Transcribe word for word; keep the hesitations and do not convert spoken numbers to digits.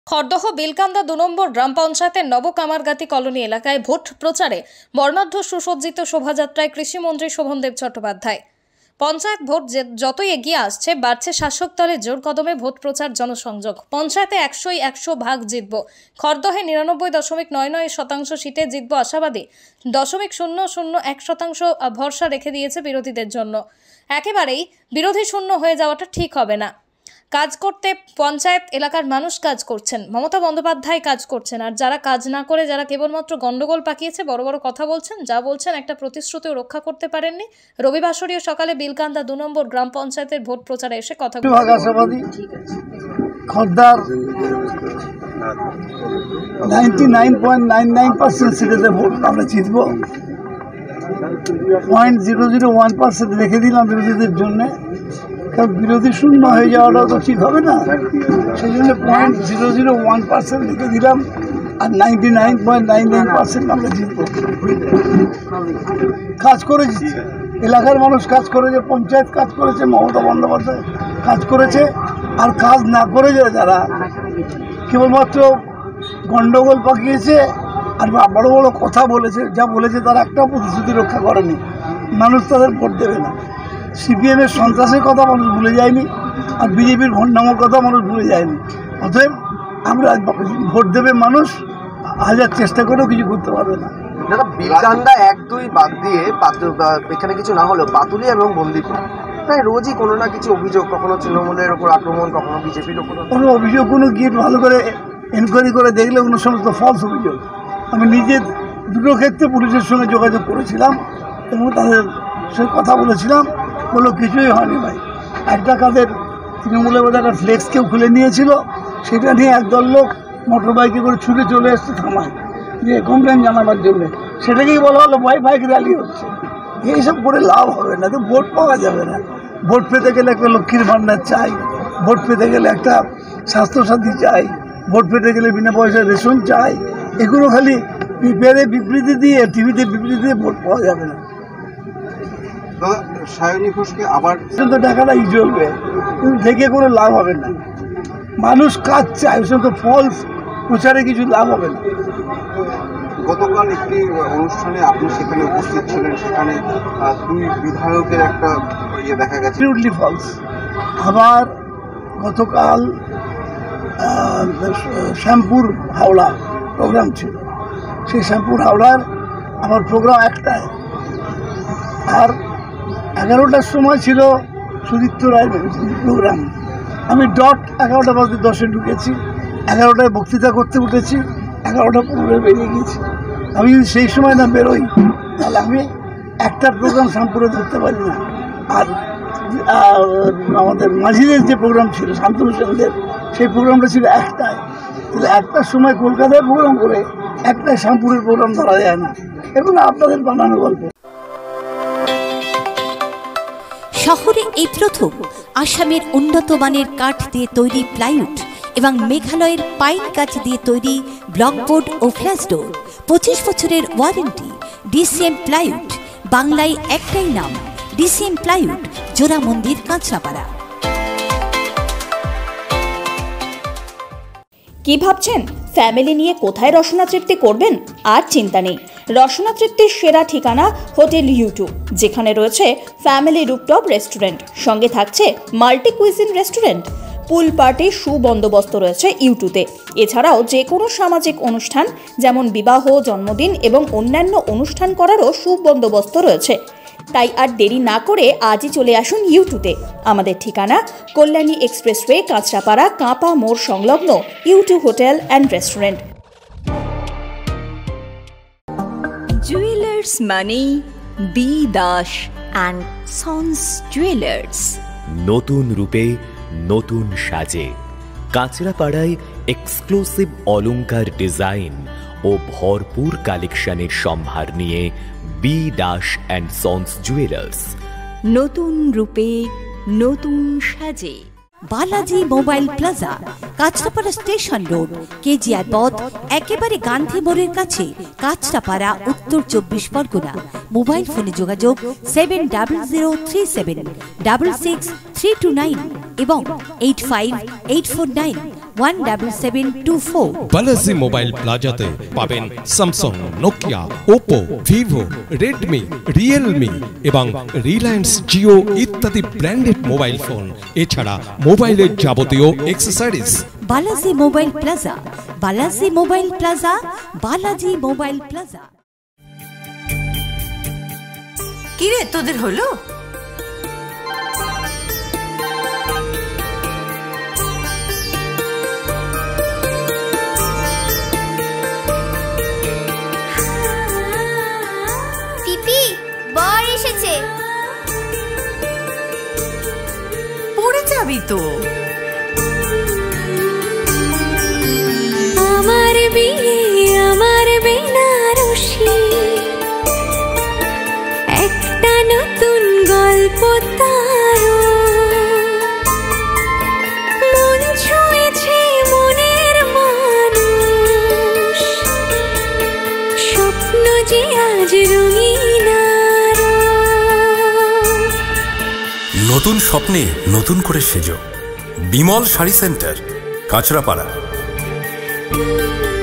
খড়দহ বেলকান্দা দু নম্বর গ্রাম পঞ্চায়েতের নবকামারগাতি কলোনি এলাকায় ভোট প্রচারে বর্ণাঢ্য সুসজ্জিত শোভাযাত্রায় কৃষিমন্ত্রী শোভনদেব চট্টোপাধ্যায়। পঞ্চায়েত ভোট যতই এগিয়ে আসছে বাড়ছে শাসক দলের জোর কদমে ভোট প্রচার জনসংযোগ। পঞ্চায়েতে একশোই একশো ভাগ জিতব। খড়দহে নিরানব্বই দশমিক নয় নয় শতাংশ সিটে জিতব আশাবাদী। দশমিক শূন্য শূন্য এক শতাংশ ভরসা রেখে দিয়েছে বিরোধীদের জন্য। একেবারেই বিরোধী শূন্য হয়ে যাওয়াটা ঠিক হবে না। কাজ করতে পঞ্চায়েত এলাকার মানুষ কাজ করছেন, মমতা বন্দ্যোপাধ্যায় কাজ করছেন, আর যারা কাজ না করে যারা কেবলমাত্র গন্ডগোল পাকিয়েছে, বড় বড় কথা বলছেন, যা বলছেন একটা প্রতিশ্রুতিও রক্ষা করতে পারেননি। রবিবাসরীয় সকালে বেলকান্দা দু নম্বর গ্রাম পঞ্চায়েতের ভোট প্রচারে এসে কথা খদ্দার ninety nine point nine nine percent সিটেতে ভোট আমরা জিতব। Point zero zero one percent রেখে দিলাম বিরোধীদের জন্যে, কারণ বিরোধী শূন্য হয়ে যাওয়াটাও তো ঠিক হবে না। সেই জন্য point zero zero one percent রেখে দিলাম, আর ninety nine point nine nine percent আমরা জিতব। কাজ করেছি, এলাকার মানুষ কাজ করেছে, পঞ্চায়েত কাজ করেছে, মমতা বন্দ্যোপাধ্যায় কাজ করেছে। আর কাজ না করে যারা কেবলমাত্র গণ্ডগোল পাকিয়েছে আর বড় বড় কথা বলেছে, যা বলেছে তারা একটাও প্রতিশ্রুতি রক্ষা করেনি, মানুষ তাদের ভোট দেবে না। সিপিএমের সন্ত্রাসের কথা মানুষ ভুলে যায়নি, আর বিজেপির ভণ্ডামোর কথা মানুষ ভুলে যায়নি। অতএব আমরা ভোট দেবে মানুষ, হাজার চেষ্টা করেও কিছু করতে পারবে না। দাদা, বেলকান্দা এক দুই বাদ দিয়ে এখানে কিছু না হলেও পাতুলি এবং বন্দিপুর প্রায় রোজই কোনো না কিছু অভিযোগ, কখনো তৃণমূলের ওপর আক্রমণ, কখনো বিজেপির ওপর কোনো অভিযোগ, কোনো গিয়ে ভালো করে এনকোয়ারি করে দেখলে কোনো সমস্ত ফলস অভিযোগ। আমি নিজে দুটো ক্ষেত্রে পুলিশের সঙ্গে যোগাযোগ করেছিলাম এবং তাদের সঙ্গে কথা বলেছিলাম, বললো কিছুই হয়নি ভাই। একটা কাদের তৃণমূলের মধ্যে একটা ফ্লেক্স কেউ খুলে নিয়েছিল, সেটা নিয়ে একদল লোক মোটর বাইকে করে ছুটে চলে এসছে থামায়, যে কমপ্লেন জানাবার জন্যে। সেটাকেই বলা হলো ভাই বাইক র্যালি হচ্ছে। এইসব করে লাভ হবে না, তো ভোট পাওয়া যাবে না। ভোট পেতে গেলে একটা লক্ষ্মীর ভাণ্ডার চাই, ভোট পেতে গেলে একটা স্বাস্থ্যসাথী চাই, ভোট পেতে গেলে বিনা পয়সায় রেশন চাই। এগুলো খালি পেপারে বিবৃতি দিয়ে, টিভিতে বিবৃতি দিয়ে ভোট পাওয়া যাবে না। সায়নী ঘোষকে আবার তো টাকাটাই চলবে, কিন্তু দেখে কোনো লাভ হবে না। মানুষ কাজ চায়, ওই সময় তো ফলস প্রচারে কিছু লাভ হবে না। গতকাল একটি অনুষ্ঠানে আপনি সেখানে উপস্থিত ছিলেন, সেখানে দুই বিধায়কের একটা ইয়ে দেখা গেছে, অ্যাবসলিউটলি ফলস। আবার গতকাল শ্যামপুর হাওড়া প্রোগ্রাম ছিল, সেই শ্যামপুর হাওড়ার আমার প্রোগ্রাম একটায়, আর এগারোটার সময় ছিল সুদীপ্ত রায়ের প্রোগ্রাম। আমি ডট এগারোটা বাজে দশে ঢুকেছি, এগারোটায় বক্তৃতা করতে উঠেছি, এগারোটা পনেরো বেরিয়ে গেছি। আমি যদি সেই সময় না বেরোই তাহলে আমি একটা প্রোগ্রাম শ্যামপুরে ধরতে পারি না। আর আমাদের মাঝিদের যে প্রোগ্রাম ছিল শান্তনু সেনদের, সেই প্রোগ্রামটা ছিল একটায়। তাহলে একটার সময় কলকাতায় প্রোগ্রাম করে একটাই শ্যামপুরের প্রোগ্রাম ধরা যায় না। এগুলো আপনাদের বানানো গল্প। শহরে এই প্রথম আসামের উন্নত মানের কাঠ দিয়ে তৈরি প্লাইউড এবং মেঘালয়ের পাইন কাঠ দিয়ে তৈরি ব্লকবোর্ড ও ফ্ল্যাশ ডোর, পঁচিশ বছরের ওয়ারেন্টি। ডিসিএম প্লাইউড, বাংলায় একটাই নাম, ডিসিএম প্লাইউড, জোড়া মন্দির, কাঁচরাপাড়া। কি ভাবছেন ফ্যামিলি নিয়ে কোথায় রসনা তৃপ্তি করবেন? আর চিন্তা নেই, রসনা তৃপ্তির সেরা ঠিকানা হোটেল ইউটু, যেখানে রয়েছে ফ্যামিলি রুফটপ রেস্টুরেন্ট, সঙ্গে থাকছে মাল্টি কুইজিন রেস্টুরেন্ট। পুল পার্টির সুবন্দোবস্ত রয়েছে ইউটুতে। এছাড়াও যে কোনো সামাজিক অনুষ্ঠান যেমন বিবাহ, জন্মদিন এবং অন্যান্য অনুষ্ঠান করারও সুবন্দোবস্ত রয়েছে। তাই আর দেরি না করে আজই চলে আসুন ইউটুতে। আমাদের ঠিকানা কল্যাণী এক্সপ্রেসওয়ে, কাঁচরাপাড়া, কাঁপা মোড় সংলগ্ন U two hotel and restaurant. Jewellers মানি B Das and sons jewellers. নতুন রূপে নতুন সাজে কাঁচরাপাড়ায় এক্সক্লুসিভ অলংকার ডিজাইন ও ভরপুর কালেকশনের সম্ভার নিয়ে B Das and sons jewellers. নতুন রূপে নতুন সাজে। Balaji mobile plaza, Kanchrapara station road, KGR পথ, একেবারে গান্ধী মোড়ের কাছে, কাঁচরাপাড়া, উত্তর চব্বিশ পরগনা। মোবাইল ফোনে যোগাযোগ seven double zero three seven double six three two nine এবং eight five eight four nine one double seven two four. Balaji mobile প্লাজাতে পাবেন Samsung, Nokia, Oppo, Vivo, Redmi, Realme এবং রিলায়েন্স জিও ইত্যাদি ব্র্যান্ডেড মোবাইল ফোন, এছাড়া মোবাইলের যাবতীয় accessories. Balaji mobile plaza, Balaji mobile plaza, Balaji mobile plaza. কি রে তোদের হলো? পিপি, বর এসেছে। পড়ে যাবি তো। আমার বিয়ে, আমার বেনারসি, একটা নতুন গল্প তার, মন ছুঁয়েছে মনের মানুষ, স্বপ্ন যে আজ রঙিন। নতুন স্বপ্নে নতুন করে সেজো। বিমল শাড়ি সেন্টার, কাঁচরাপাড়া।